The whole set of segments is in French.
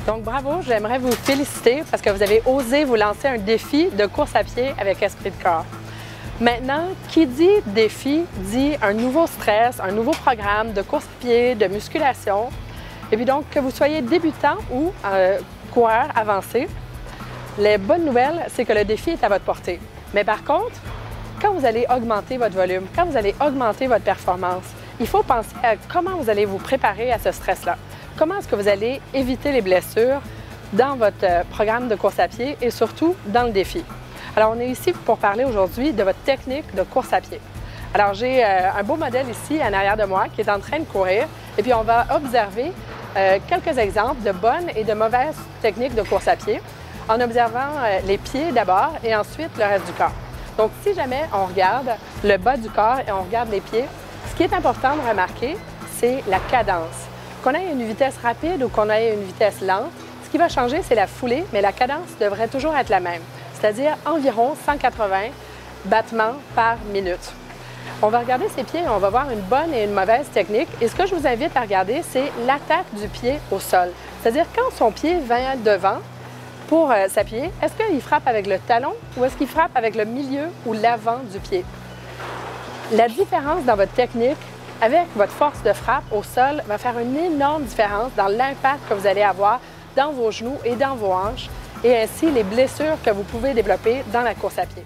Donc bravo, j'aimerais vous féliciter parce que vous avez osé vous lancer un défi de course à pied avec Esprit de corps. Maintenant, qui dit défi dit un nouveau stress, un nouveau programme de course à pied, de musculation. Et puis donc, que vous soyez débutant ou coureur avancé, les bonnes nouvelles, c'est que le défi est à votre portée. Mais par contre, quand vous allez augmenter votre volume, quand vous allez augmenter votre performance, il faut penser à comment vous allez vous préparer à ce stress-là. Comment est-ce que vous allez éviter les blessures dans votre programme de course à pied et surtout dans le défi. Alors, on est ici pour parler aujourd'hui de votre technique de course à pied. Alors, j'ai un beau modèle ici en arrière de moi qui est en train de courir et puis on va observer quelques exemples de bonnes et de mauvaises techniques de course à pied en observant les pieds d'abord et ensuite le reste du corps. Donc, si jamais on regarde le bas du corps et on regarde les pieds, ce qui est important de remarquer, c'est la cadence. Qu'on ait une vitesse rapide ou qu'on ait une vitesse lente, ce qui va changer, c'est la foulée, mais la cadence devrait toujours être la même, c'est-à-dire environ 180 battements par minute. On va regarder ses pieds et on va voir une bonne et une mauvaise technique. Et ce que je vous invite à regarder, c'est l'attaque du pied au sol. C'est-à-dire quand son pied va devant pour s'appuyer, est-ce qu'il frappe avec le talon ou est-ce qu'il frappe avec le milieu ou l'avant du pied? La différence dans votre technique avec votre force de frappe au sol va faire une énorme différence dans l'impact que vous allez avoir dans vos genoux et dans vos hanches et ainsi les blessures que vous pouvez développer dans la course à pied.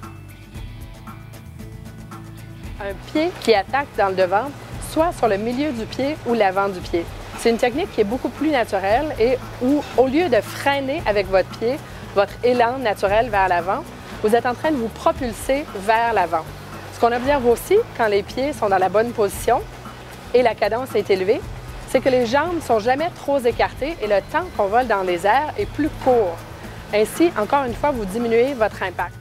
Un pied qui attaque dans le devant, soit sur le milieu du pied ou l'avant du pied. C'est une technique qui est beaucoup plus naturelle et où, au lieu de freiner avec votre pied, votre élan naturel vers l'avant, vous êtes en train de vous propulser vers l'avant. Ce qu'on observe aussi quand les pieds sont dans la bonne position et la cadence est élevée, c'est que les jambes ne sont jamais trop écartées et le temps qu'on vole dans les airs est plus court. Ainsi, encore une fois, vous diminuez votre impact.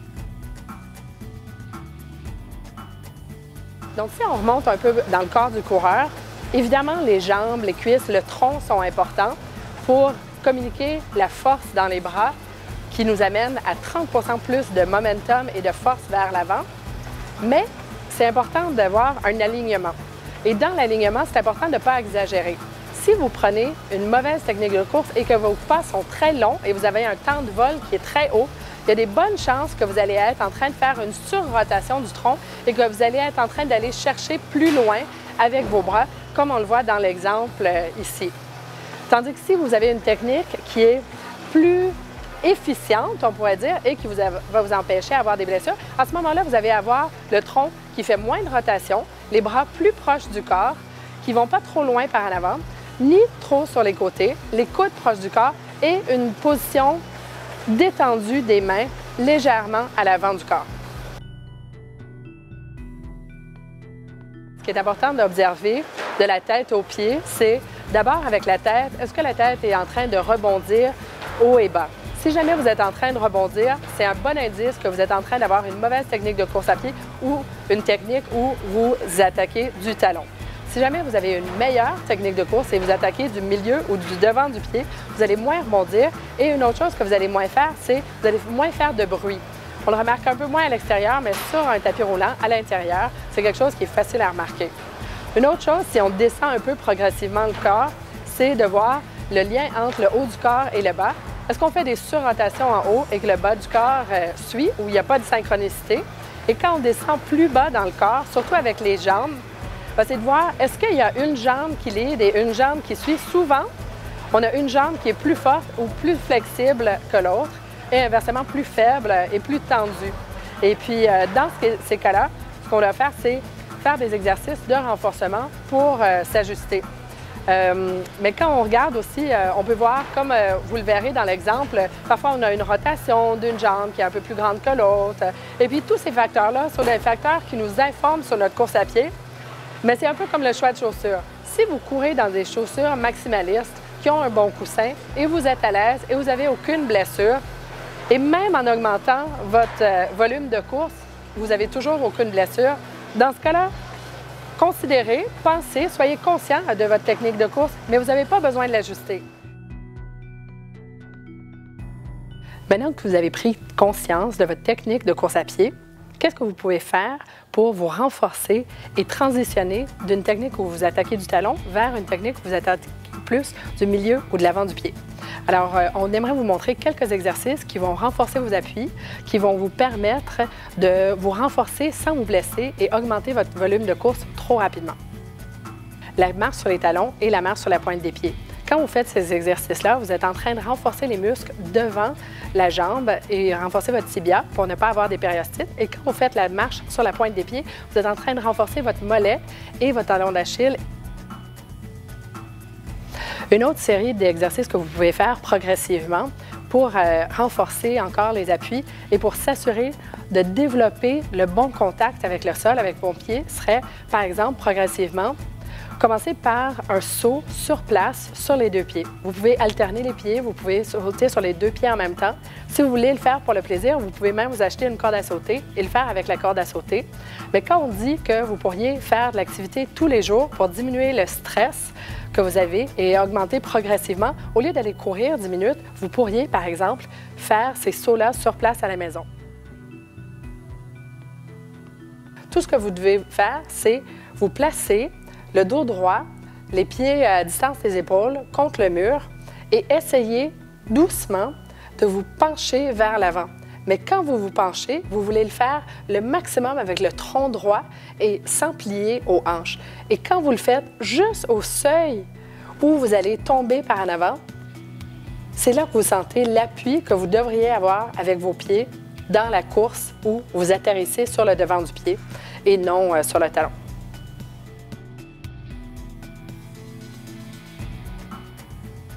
Donc, si on remonte un peu dans le corps du coureur, évidemment, les jambes, les cuisses, le tronc sont importants pour communiquer la force dans les bras qui nous amène à 30% plus de momentum et de force vers l'avant. Mais c'est important d'avoir un alignement. Et dans l'alignement, c'est important de ne pas exagérer. Si vous prenez une mauvaise technique de course et que vos pas sont très longs et vous avez un temps de vol qui est très haut, il y a des bonnes chances que vous allez être en train de faire une surrotation du tronc et que vous allez être en train d'aller chercher plus loin avec vos bras, comme on le voit dans l'exemple ici. Tandis que si vous avez une technique qui est plus efficiente, on pourrait dire, et qui va vous empêcher d'avoir des blessures, à ce moment-là, vous allez avoir le tronc qui fait moins de rotation, les bras plus proches du corps, qui ne vont pas trop loin par en avant, ni trop sur les côtés, les coudes proches du corps et une position détendue des mains légèrement à l'avant du corps. Ce qui est important d'observer de la tête aux pieds, c'est d'abord avec la tête, est-ce que la tête est en train de rebondir haut et bas? Si jamais vous êtes en train de rebondir, c'est un bon indice que vous êtes en train d'avoir une mauvaise technique de course à pied ou une technique où vous attaquez du talon. Si jamais vous avez une meilleure technique de course et vous attaquez du milieu ou du devant du pied, vous allez moins rebondir. Et une autre chose que vous allez moins faire, c'est que vous allez moins faire de bruit. On le remarque un peu moins à l'extérieur, mais sur un tapis roulant, à l'intérieur, c'est quelque chose qui est facile à remarquer. Une autre chose, si on descend un peu progressivement le corps, c'est de voir le lien entre le haut du corps et le bas. Est-ce qu'on fait des surrotations en haut et que le bas du corps suit, où il n'y a pas de synchronicité? Et quand on descend plus bas dans le corps, surtout avec les jambes, c'est de voir, est-ce qu'il y a une jambe qui lead et une jambe qui suit? Souvent, on a une jambe qui est plus forte ou plus flexible que l'autre et inversement plus faible et plus tendue. Et puis, dans ces cas-là, ce qu'on doit faire, c'est faire des exercices de renforcement pour s'ajuster. Mais quand on regarde aussi, on peut voir, comme vous le verrez dans l'exemple, parfois on a une rotation d'une jambe qui est un peu plus grande que l'autre. Et puis tous ces facteurs-là sont des facteurs qui nous informent sur notre course à pied. Mais c'est un peu comme le choix de chaussures. Si vous courez dans des chaussures maximalistes qui ont un bon coussin et vous êtes à l'aise et vous n'avez aucune blessure, et même en augmentant votre volume de course, vous n'avez toujours aucune blessure, dans ce cas-là, considérez, pensez, soyez conscient de votre technique de course, mais vous n'avez pas besoin de l'ajuster. Maintenant que vous avez pris conscience de votre technique de course à pied, qu'est-ce que vous pouvez faire pour vous renforcer et transitionner d'une technique où vous attaquez du talon vers une technique où vous attaquez plus du milieu ou de l'avant du pied. Alors, on aimerait vous montrer quelques exercices qui vont renforcer vos appuis, qui vont vous permettre de vous renforcer sans vous blesser et augmenter votre volume de course trop rapidement. La marche sur les talons et la marche sur la pointe des pieds. Quand vous faites ces exercices-là, vous êtes en train de renforcer les muscles devant la jambe et renforcer votre tibia pour ne pas avoir des périostites. Et quand vous faites la marche sur la pointe des pieds, vous êtes en train de renforcer votre mollet et votre talon d'Achille. Une autre série d'exercices que vous pouvez faire progressivement pour renforcer encore les appuis et pour s'assurer de développer le bon contact avec le sol, avec vos pieds, serait, par exemple, progressivement, commencer par un saut sur place sur les deux pieds. Vous pouvez alterner les pieds, vous pouvez sauter sur les deux pieds en même temps. Si vous voulez le faire pour le plaisir, vous pouvez même vous acheter une corde à sauter et le faire avec la corde à sauter. Mais quand on dit que vous pourriez faire de l'activité tous les jours pour diminuer le stress que vous avez et augmenter progressivement, au lieu d'aller courir 10 minutes, vous pourriez, par exemple, faire ces sauts-là sur place à la maison. Tout ce que vous devez faire, c'est vous placer le dos droit, les pieds à distance des épaules contre le mur et essayez doucement de vous pencher vers l'avant. Mais quand vous vous penchez, vous voulez le faire le maximum avec le tronc droit et sans plier aux hanches. Et quand vous le faites juste au seuil où vous allez tomber par en avant, c'est là que vous sentez l'appui que vous devriez avoir avec vos pieds dans la course où vous atterrissez sur le devant du pied et non sur le talon.